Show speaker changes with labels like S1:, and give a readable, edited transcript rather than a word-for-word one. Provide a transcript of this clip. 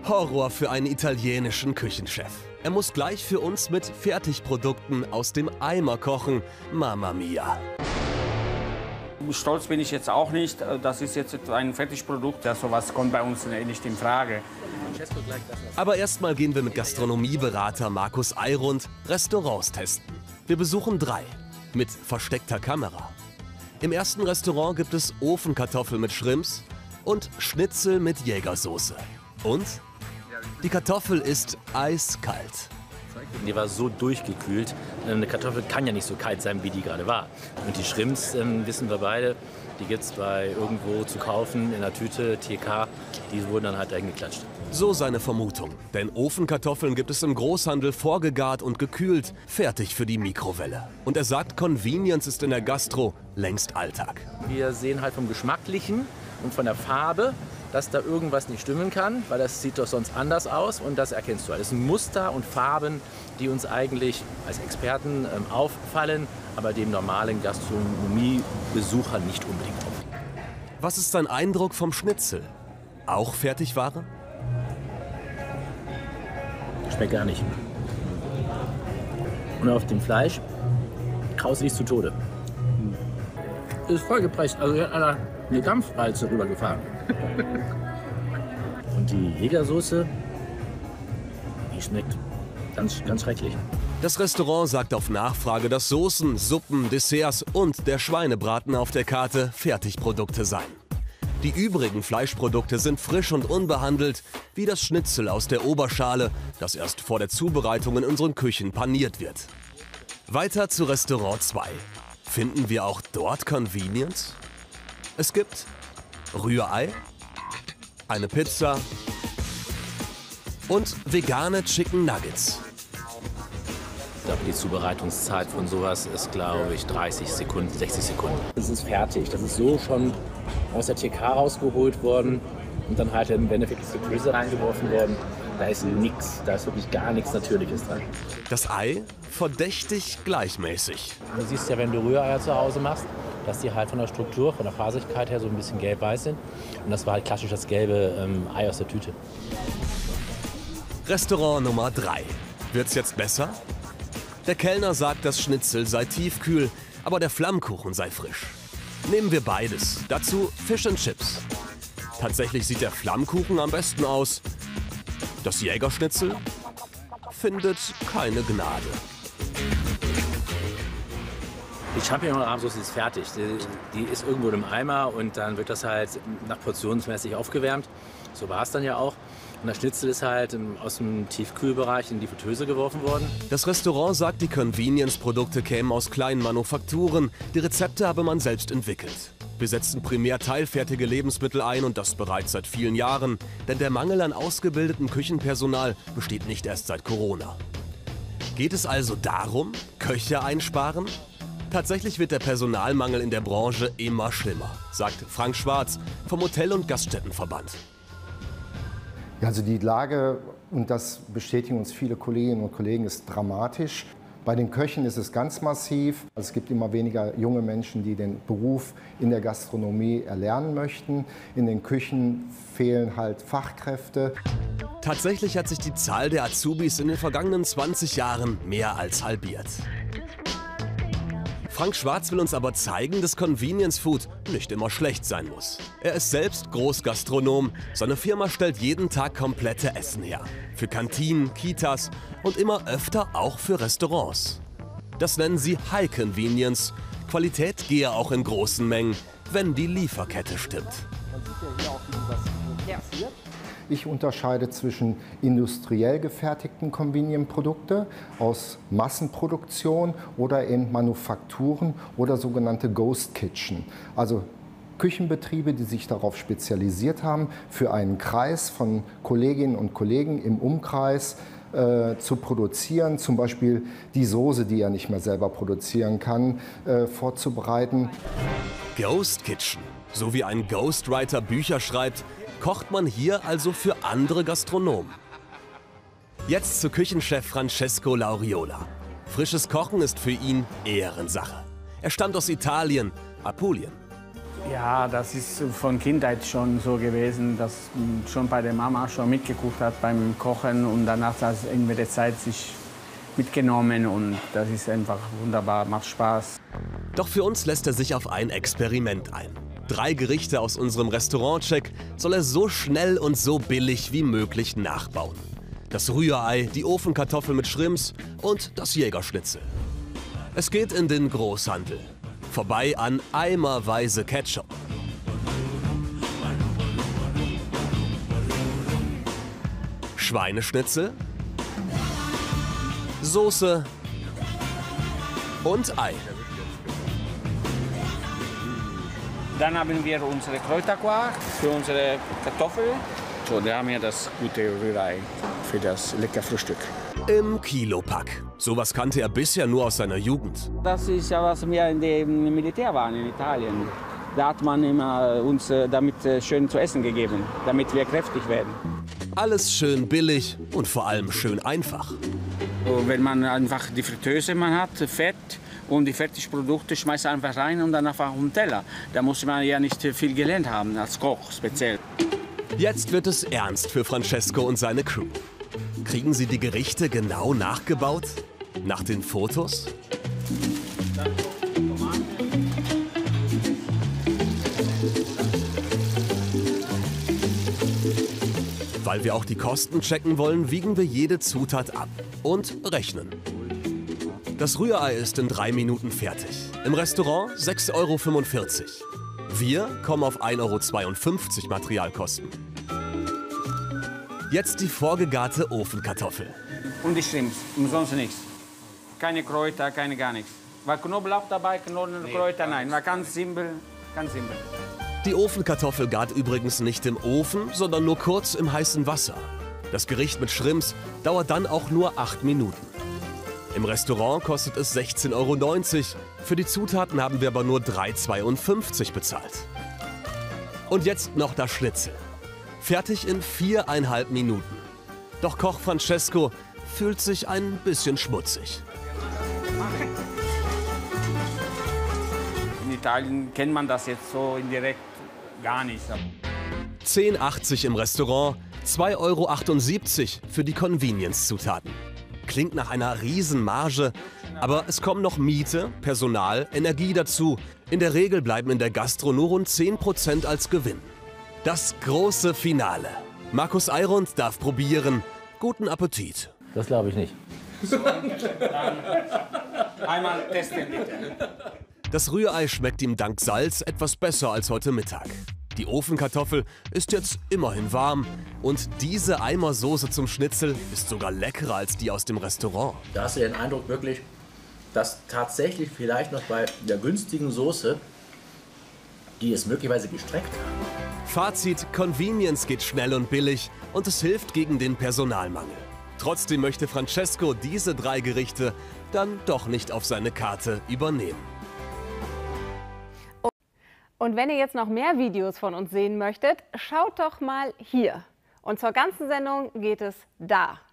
S1: Horror für einen italienischen Küchenchef. Er muss gleich für uns mit Fertigprodukten aus dem Eimer kochen. Mamma mia!
S2: Stolz bin ich jetzt auch nicht. Das ist jetzt ein Fertigprodukt. Ja, sowas kommt bei uns nicht in Frage.
S1: Aber erstmal gehen wir mit Gastronomieberater Markus Eirund Restaurants testen. Wir besuchen 3 mit versteckter Kamera. Im ersten Restaurant gibt es Ofenkartoffel mit Shrimps und Schnitzel mit Jägersoße. Und die Kartoffel ist eiskalt.
S3: Die war so durchgekühlt. Eine Kartoffel kann ja nicht so kalt sein, wie die gerade war. Und die Shrimps, wissen wir beide, die gibt es bei irgendwo zu kaufen in der Tüte, TK. Die wurden dann halt eingeklatscht.
S1: So seine Vermutung. Denn Ofenkartoffeln gibt es im Großhandel vorgegart und gekühlt, fertig für die Mikrowelle. Und er sagt, Convenience ist in der Gastro längst Alltag.
S3: Wir sehen halt vom Geschmacklichen und von der Farbe, dass da irgendwas nicht stimmen kann, weil das sieht doch sonst anders aus und das erkennst du halt. Das sind Muster und Farben, die uns eigentlich als Experten auffallen, aber dem normalen Gastronomiebesucher nicht unbedingt auffallen.
S1: Was ist sein Eindruck vom Schnitzel? Auch Fertigware?
S3: Schmeckt gar nicht. Und auf dem Fleisch kraust du dich zu Tode. Ist vollgepresst, also hier hat einer eine Dampfwalze rübergefahren. Und die Jägersoße, die schmeckt ganz, ganz schrecklich.
S1: Das Restaurant sagt auf Nachfrage, dass Soßen, Suppen, Desserts und der Schweinebraten auf der Karte Fertigprodukte seien. Die übrigen Fleischprodukte sind frisch und unbehandelt, wie das Schnitzel aus der Oberschale, das erst vor der Zubereitung in unseren Küchen paniert wird. Weiter zu Restaurant 2. Finden wir auch dort Convenience? Es gibt Rührei, eine Pizza und vegane Chicken Nuggets.
S3: Ich glaube, die Zubereitungszeit von sowas ist, glaube ich, 30 Sekunden, 60 Sekunden. Das ist fertig. Das ist so schon aus der TK rausgeholt worden und dann halt im Endeffekt die Grüße reingeworfen worden. Da ist nichts, da ist wirklich gar nichts Natürliches dran.
S1: Das Ei verdächtig gleichmäßig.
S3: Du siehst ja, wenn du Rühreier zu Hause machst, dass die halt von der Struktur, von der Faserigkeit her so ein bisschen gelb-weiß sind. Und das war halt klassisch das gelbe Ei aus der Tüte.
S1: Restaurant Nummer 3. Wird's jetzt besser? Der Kellner sagt, das Schnitzel sei tiefkühl, aber der Flammkuchen sei frisch. Nehmen wir beides. Dazu Fish and Chips. Tatsächlich sieht der Flammkuchen am besten aus. Das Jägerschnitzel findet keine Gnade.
S3: Die Champignon-Rahmsoße ist fertig. Die ist irgendwo im Eimer und dann wird das halt nach portionsmäßig aufgewärmt. So war es dann ja auch. Und das Schnitzel ist halt aus dem Tiefkühlbereich in die Fritteuse geworfen worden.
S1: Das Restaurant sagt, die Convenience-Produkte kämen aus kleinen Manufakturen. Die Rezepte habe man selbst entwickelt. Wir setzen primär teilfertige Lebensmittel ein und das bereits seit vielen Jahren. Denn der Mangel an ausgebildetem Küchenpersonal besteht nicht erst seit Corona. Geht es also darum, Köche einsparen? Tatsächlich wird der Personalmangel in der Branche immer schlimmer, sagt Frank Schwarz vom Hotel- und Gaststättenverband.
S4: Ja, also die Lage, und das bestätigen uns viele Kolleginnen und Kollegen, ist dramatisch. Bei den Köchen ist es ganz massiv. Es gibt immer weniger junge Menschen, die den Beruf in der Gastronomie erlernen möchten. In den Küchen fehlen halt Fachkräfte.
S1: Tatsächlich hat sich die Zahl der Azubis in den vergangenen 20 Jahren mehr als halbiert. Frank Schwarz will uns aber zeigen, dass Convenience Food nicht immer schlecht sein muss. Er ist selbst Großgastronom. Seine Firma stellt jeden Tag komplette Essen her. Für Kantinen, Kitas und immer öfter auch für Restaurants. Das nennen sie High Convenience. Qualität gehe auch in großen Mengen, wenn die Lieferkette stimmt.
S4: Ich unterscheide zwischen industriell gefertigten Convenient-Produkten aus Massenproduktion oder in Manufakturen oder sogenannte Ghost Kitchen. Also Küchenbetriebe, die sich darauf spezialisiert haben, für einen Kreis von Kolleginnen und Kollegen im Umkreis zu produzieren, zum Beispiel die Soße, die er nicht mehr selber produzieren kann, vorzubereiten.
S1: Ghost Kitchen. So wie ein Ghostwriter Bücher schreibt, kocht man hier also für andere Gastronomen. Jetzt zu Küchenchef Francesco Lauriola. Frisches Kochen ist für ihn Ehrensache. Er stammt aus Italien, Apulien.
S2: Ja, das ist von Kindheit schon so gewesen, dass schon bei der Mama schon mitgeguckt hat beim Kochen und danach hat es in der Zeit sich mitgenommen und das ist einfach wunderbar, macht Spaß.
S1: Doch für uns lässt er sich auf ein Experiment ein. 3 Gerichte aus unserem Restaurantcheck soll er so schnell und so billig wie möglich nachbauen. Das Rührei, die Ofenkartoffel mit Shrimps und das Jägerschnitzel. Es geht in den Großhandel. Vorbei an eimerweise Ketchup. Schweineschnitzel, Soße und Ei.
S2: Dann haben wir unsere Kräuterquark für unsere Kartoffeln. So, da haben wir das gute Rührei für das leckere Frühstück.
S1: Im Kilopack. Sowas kannte er bisher nur aus seiner Jugend.
S2: Das ist ja, was wir in dem Militär waren in Italien. Da hat man immer uns damit schön zu essen gegeben, damit wir kräftig werden.
S1: Alles schön billig und vor allem schön einfach.
S2: Und wenn man einfach die Fritteuse man hat, Fett und die Fertigprodukte schmeißt einfach rein und dann einfach auf den Teller. Da muss man ja nicht viel gelernt haben als Koch speziell.
S1: Jetzt wird es ernst für Francesco und seine Crew. Kriegen sie die Gerichte genau nachgebaut? Nach den Fotos? Weil wir auch die Kosten checken wollen, wiegen wir jede Zutat ab und rechnen. Das Rührei ist in 3 Minuten fertig. Im Restaurant 6,45 €. Wir kommen auf 1,52 € Materialkosten. Jetzt die vorgegarte Ofenkartoffel.
S2: Und die Shrimps, umsonst nichts. Keine Kräuter, keine gar nichts. War Knoblauch dabei, Kräuter, nein. War ganz simpel, ganz simpel.
S1: Die Ofenkartoffel gart übrigens nicht im Ofen, sondern nur kurz im heißen Wasser. Das Gericht mit Shrimps dauert dann auch nur 8 Minuten. Im Restaurant kostet es 16,90 €. Für die Zutaten haben wir aber nur 3,52 € bezahlt. Und jetzt noch das Schnitzel. Fertig in 4,5 Minuten. Doch Koch Francesco fühlt sich ein bisschen schmutzig.
S2: In Italien kennt man das jetzt so indirekt gar nicht.
S1: 10,80 € im Restaurant, 2,78 € für die Convenience-Zutaten. Klingt nach einer Riesenmarge, aber es kommen noch Miete, Personal, Energie dazu. In der Regel bleiben in der Gastro nur rund 10% als Gewinn. Das große Finale. Markus Eirund darf probieren. Guten Appetit.
S3: Das glaube ich nicht.
S2: Einmal testen bitte.
S1: Das Rührei schmeckt ihm dank Salz etwas besser als heute Mittag. Die Ofenkartoffel ist jetzt immerhin warm und diese Eimersoße zum Schnitzel ist sogar leckerer als die aus dem Restaurant.
S3: Da hast du den Eindruck wirklich, dass tatsächlich vielleicht noch bei der günstigen Soße, die es möglicherweise gestreckt haben.
S1: Fazit: Convenience geht schnell und billig und es hilft gegen den Personalmangel. Trotzdem möchte Francesco diese 3 Gerichte dann doch nicht auf seine Karte übernehmen.
S5: Und wenn ihr jetzt noch mehr Videos von uns sehen möchtet, schaut doch mal hier. Und zur ganzen Sendung geht es da.